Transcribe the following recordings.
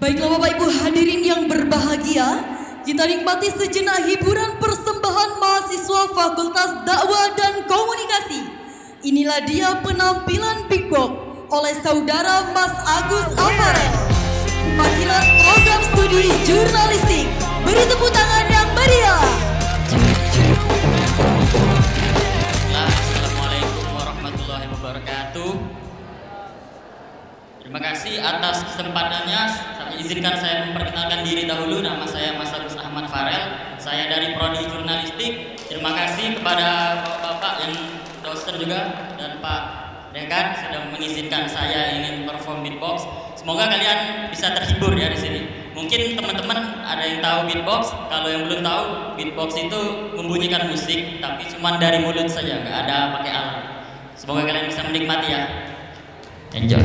Baiklah Bapak Ibu hadirin yang berbahagia, kita nikmati sejenak hiburan persembahan mahasiswa Fakultas Dakwah dan Komunikasi. Inilah dia penampilan Big Box oleh saudara Mas Agus Aparel, Fakultas Program Studi Jurnalistik. Beri tepuk tangan yang meriah. Assalamualaikum warahmatullahi wabarakatuh. Terima kasih atas kesempatannya. Izinkan saya memperkenalkan diri dahulu. Nama saya Mas Agus Ahmad Farel. Saya dari Prodi Jurnalistik. Terima kasih kepada Bapak yang dosen juga dan Pak Dekan sudah mengizinkan saya ingin perform beatbox. Semoga kalian bisa terhibur ya di sini. Mungkin teman-teman ada yang tahu beatbox. Kalau yang belum tahu, beatbox itu membunyikan musik, tapi cuma dari mulut saja, nggak ada pakai alat. Semoga kalian bisa menikmati ya. Enjoy.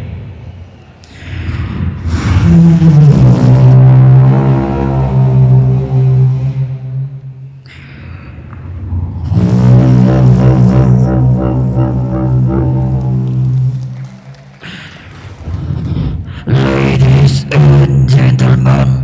Ladies and gentlemen,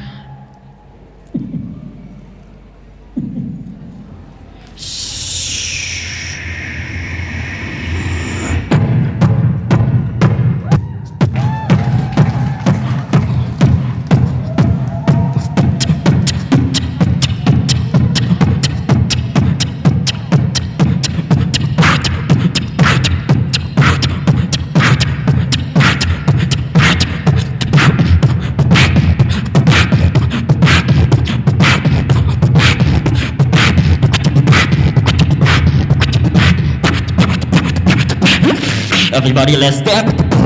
everybody, let's go.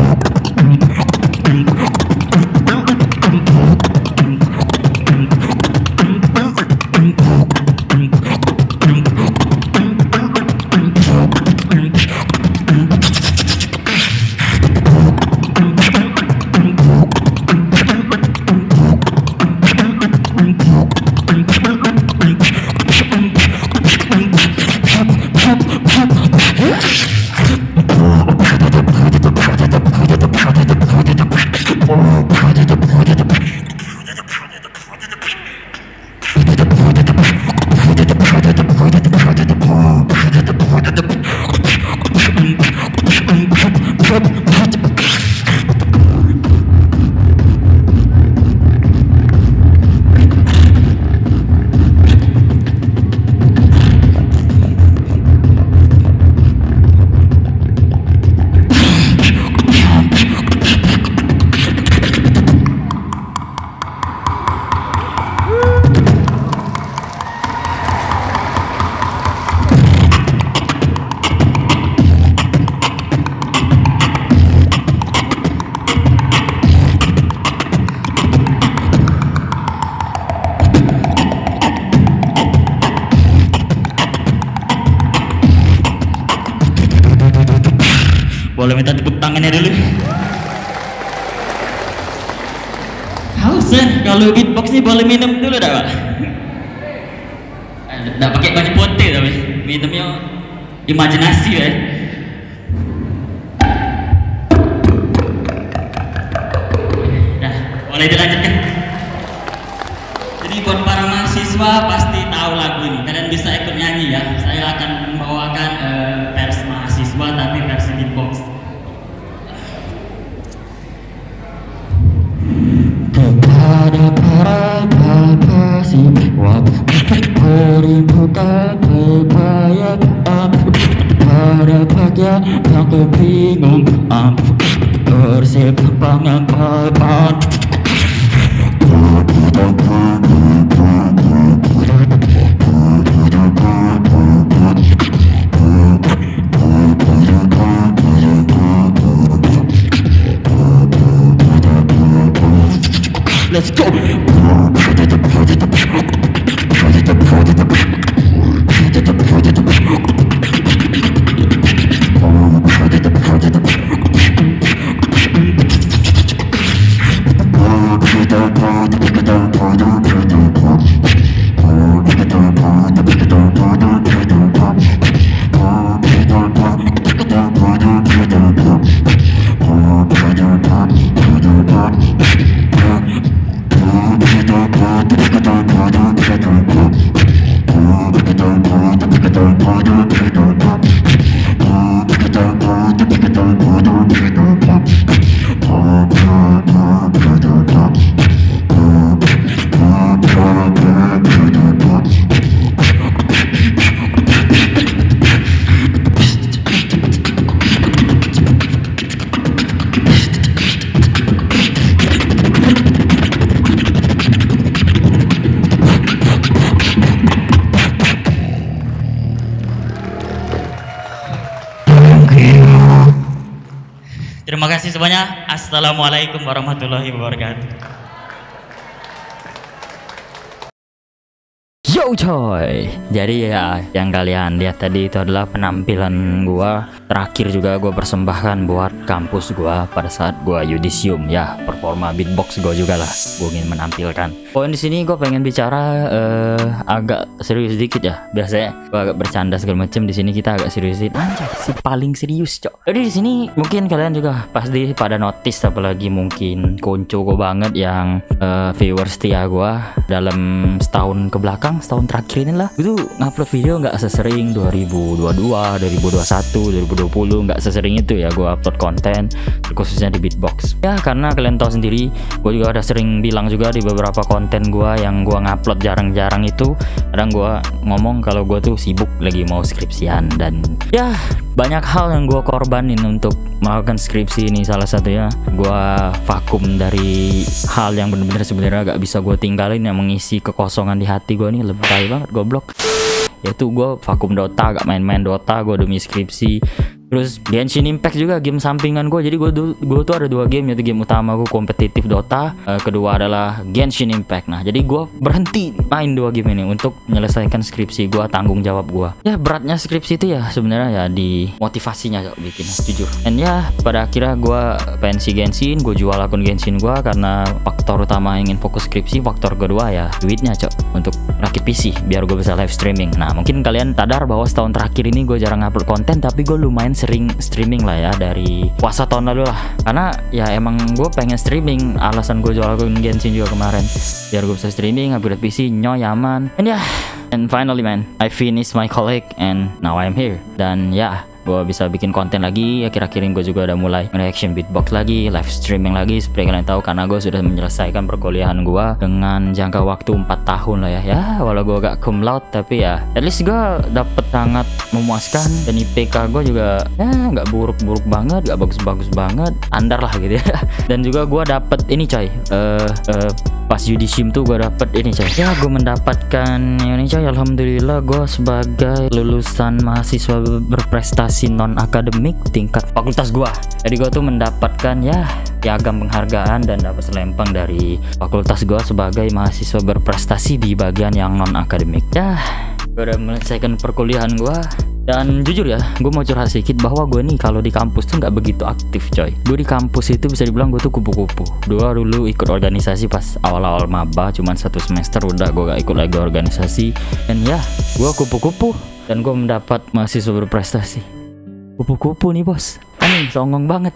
Boleh minta tepuk tangannya dulu. Haus ya? Kalau beatbox nih boleh minum dulu dah Pak. Nggak pakai banyak pote tapi minumnya imajinasi ya. Nah, boleh dilanjutkan. Jadi buat para mahasiswa pasti tahu lagu ini. Kalian bisa ikut nyanyi ya. Saya akan membawakan versi mahasiswa tapi versi beatbox. kepada para mahasiswa beri buka kebayaan para bahagia yang kebingung bersepanjang kapan. Let's go. Terima kasih semuanya. Assalamualaikum warahmatullahi wabarakatuh. Yo coy, jadi ya yang kalian lihat tadi itu adalah penampilan gua terakhir juga gua persembahkan buat kampus gua pada saat gua yudisium ya, performa beatbox gua juga lah. Gua ingin menampilkan. Poin di sini gua pengen bicara agak serius dikit ya. Biasanya gua agak bercanda segala macam, di sini kita agak serius dikit. Anjay, si paling serius cok. Jadi di sini mungkin kalian juga pasti pada notice, apalagi mungkin konco gua banget yang viewers setia gua dalam setahun ke belakang, setahun terakhir ini lah, itu ngupload video nggak sesering 2022, 2021, 2020, nggak sesering itu ya gue upload konten khususnya di beatbox ya, karena kalian tahu sendiri gue juga udah sering bilang juga di beberapa konten gue yang gue ngupload jarang-jarang itu, kadang gue ngomong kalau gue tuh sibuk lagi mau skripsian, dan ya banyak hal yang gue korbanin untuk melakukan skripsi ini. Salah satunya gue vakum dari hal yang bener-bener sebenarnya gak bisa gue tinggalin, yang mengisi kekosongan di hati gue nih, lebay banget goblok. Yaitu gue vakum Dota, gak main-main Dota gue demi skripsi. Terus Genshin Impact juga game sampingan gue. Jadi gue tuh ada 2 game, yaitu game utama gue kompetitif Dota, kedua adalah Genshin Impact. Nah jadi gue berhenti main 2 game ini untuk menyelesaikan skripsi gue, tanggung jawab gue. Ya beratnya skripsi itu ya sebenarnya ya di motivasinya cok, bikin jujur. Dan ya pada akhirnya gue pensi Genshin, gue jual akun Genshin gue karena faktor utama ingin fokus skripsi, faktor kedua ya duitnya cok, untuk rakit PC biar gue bisa live streaming. Nah mungkin kalian sadar bahwa setahun terakhir ini gue jarang upload konten, tapi gue lumayan sering streaming lah ya dari puasa tahun lalu lah, karena ya emang gue pengen streaming. Alasan gue jual akun Genshin juga kemarin biar gue bisa streaming, upgrade PC, nyoy aman. And finally man, I finished my college and now I'm here. Dan ya gue bisa bikin konten lagi. Akhir-akhir ini gue juga udah mulai reaction beatbox lagi, live streaming lagi seperti kalian tahu, karena gue sudah menyelesaikan perkuliahan gue dengan jangka waktu 4 tahun lah ya. Ya walau gue gak cum laude, tapi ya at least gue dapet sangat memuaskan, dan IPK gue juga ya gak buruk-buruk banget, gak bagus-bagus banget, standar lah gitu ya. Dan juga gue dapet ini coy, pas yudisium tuh gue dapet ini coy, ya gue mendapatkan ini coy, alhamdulillah gue sebagai lulusan mahasiswa berprestasi non akademik tingkat fakultas gua. Jadi gua tuh mendapatkan ya piagam penghargaan dan dapat selempang dari fakultas gua sebagai mahasiswa berprestasi di bagian yang non akademik. Ya, gua udah menyelesaikan perkuliahan gua. Dan jujur ya, gue mau curhat sedikit bahwa gue nih kalau di kampus tuh nggak begitu aktif coy. Gue di kampus itu bisa dibilang gue tuh kupu-kupu. Dulu ikut organisasi pas awal-awal maba, cuman 1 semester udah gue gak ikut lagi organisasi. Dan ya, gue kupu-kupu dan gue mendapat mahasiswa berprestasi. Kupu-kupu nih bos, anjing songong banget.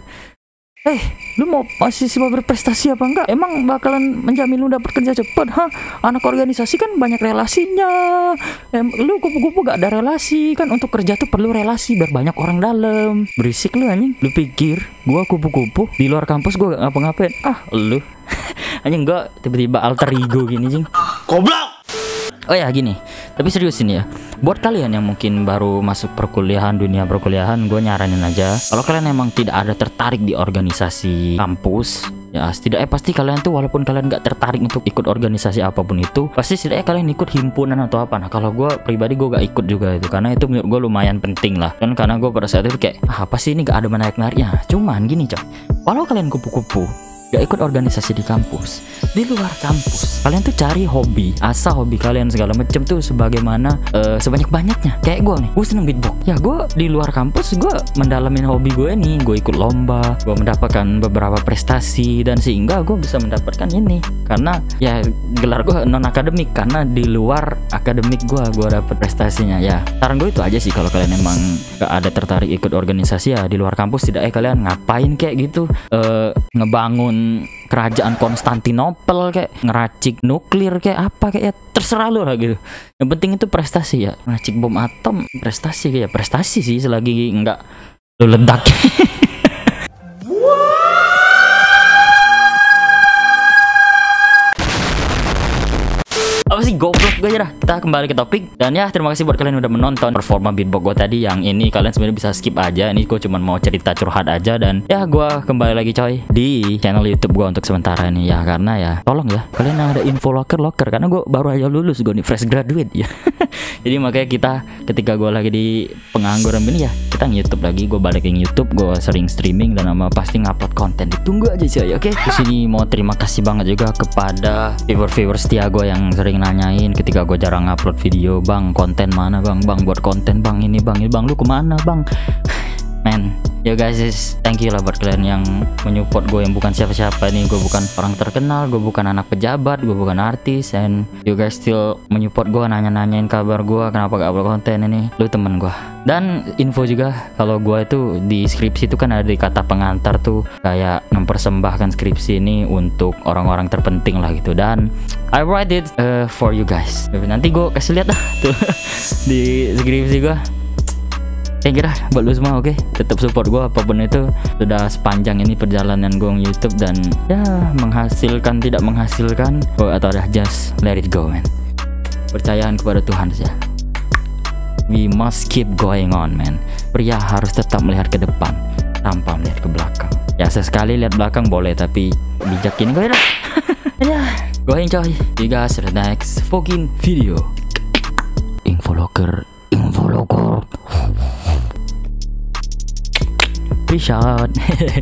Lu mau mahasiswa berprestasi apa enggak? Emang bakalan menjamin lu dapat kerja cepet? Anak organisasi kan banyak relasinya. Lu kupu-kupu gak ada relasi. Kan untuk kerja tuh perlu relasi biar banyak orang dalam. Berisik lu anjing. Lu pikir gua kupu-kupu di luar kampus gua gak ngapa-ngapain? Lu anjing, gua tiba-tiba alter ego gini jing. Goblok. Oh ya gini, tapi serius ini ya, buat kalian yang mungkin baru masuk perkuliahan, dunia perkuliahan, gue nyaranin aja, kalau kalian emang tidak ada tertarik di organisasi kampus, ya setidaknya pasti kalian tuh walaupun kalian gak tertarik untuk ikut organisasi apapun itu, pasti setidaknya kalian ikut himpunan atau apa. Nah kalau gue pribadi gue gak ikut juga itu, karena itu menurut gue lumayan penting lah. Dan karena gue pada saat itu kayak apa sih ini gak ada menarik-nariknya. Cuman gini coy, walau kalian kupu-kupu gak ikut organisasi di kampus, di luar kampus kalian tuh cari hobi, asal hobi kalian segala macam tuh sebagaimana sebanyak-banyaknya. Kayak gue nih, gue seneng beatbox. Ya gue di luar kampus gue mendalamin hobi gue nih, gue ikut lomba, gue mendapatkan beberapa prestasi, dan sehingga gue bisa mendapatkan ini karena ya gelar gue non akademik, karena di luar akademik gue dapet prestasinya. Ya saran gue itu aja sih, kalau kalian emang gak ada tertarik ikut organisasi ya di luar kampus, tidaknya kalian ngapain kayak gitu, ngebangun bikin kerajaan Konstantinopel, kayak ngeracik nuklir, kayak apa, kayak ya terserah lu lah gitu. Yang penting itu prestasi ya. Ngeracik bom atom prestasi, kayak prestasi sih selagi nggak lu ledak. Apa sih, goblok gue aja dah. Kita kembali ke topik. Dan ya, terima kasih buat kalian yang udah menonton performa beatbox gue tadi. Yang ini kalian sebenarnya bisa skip aja. Ini gue cuma mau cerita curhat aja. Dan ya, gue kembali lagi coy di channel YouTube gue untuk sementara ini ya. Karena ya, tolong ya, kalian yang ada info locker. Karena gue baru aja lulus, gue nih fresh graduate ya. Jadi makanya kita ketika gue lagi di pengangguran ini ya, kita nge-YouTube lagi. Gue balikin YouTube, gue sering streaming dan sama pasti ngupload konten. Ditunggu aja coy, oke? Di sini mau terima kasih banget juga kepada viewer setia gue yang sering nanyain ketika gue jarang upload video, bang konten mana bang buat konten bang, ini bang lu kemana bang. Man, yo guys, thank you lah buat kalian yang menyupport gue yang bukan siapa-siapa nih. Gue bukan orang terkenal, gue bukan anak pejabat, gue bukan artis, and you guys still menyupport gue, nanya-nanyain kabar gue, kenapa gak upload konten ini. Lu temen gue. Dan info juga kalau gue itu di skripsi itu kan ada di kata pengantar tuh kayak mempersembahkan skripsi ini untuk orang-orang terpenting lah gitu. Dan I write it for you guys. Nanti gue kasih lihat dah tuh di skripsi gue. Thank you dah buat lu semua, oke? Tetap support gue apapun itu. Sudah sepanjang ini perjalanan gue YouTube dan ya menghasilkan tidak menghasilkan, atau dah just let it go man. Percayaan kepada Tuhan saja. We must keep going on man. Pria harus tetap melihat ke depan tanpa melihat ke belakang. Ya sesekali lihat belakang boleh, tapi bijak ini gue dah. Ya, going coy. See you guys in the next fucking video. Info locker. Peace out.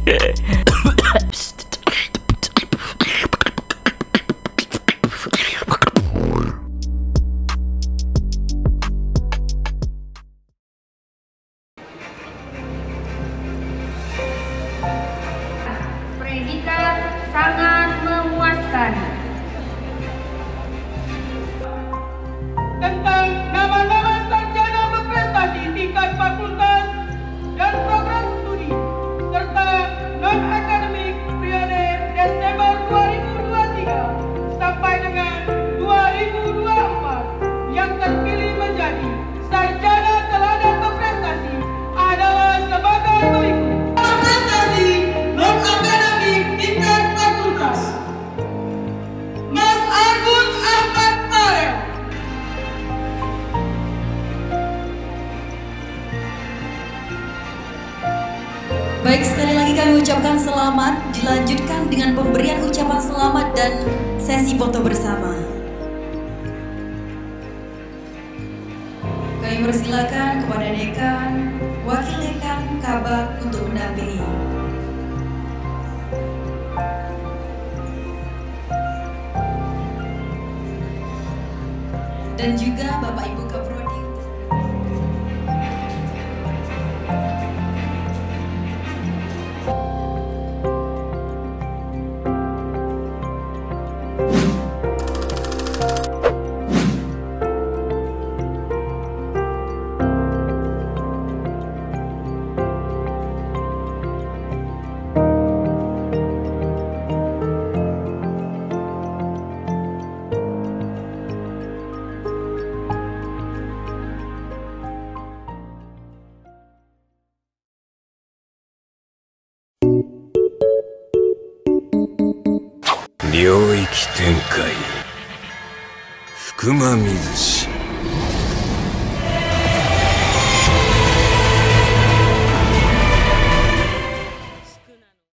Predikat sangat memuaskan. Tentang nama-nama sarjana berprestasi tingkat fakultas dan program studi serta non-akademik periode Desember 2023 sampai dengan 2024 yang terpilih menjadi sarjana teladan berprestasi adalah sebagai berikut. Berprestasi non-akademik tingkat fakultas Mas Agung Ahmad Farel. Baik, sekali lagi kami ucapkan selamat. Dilanjutkan dengan pemberian ucapan selamat dan sesi foto bersama. Kami persilakan kepada dekan, wakil dekan, kabak untuk mendampingi. Dan juga Bapak Ibu Kaprodi. 領域展開福間水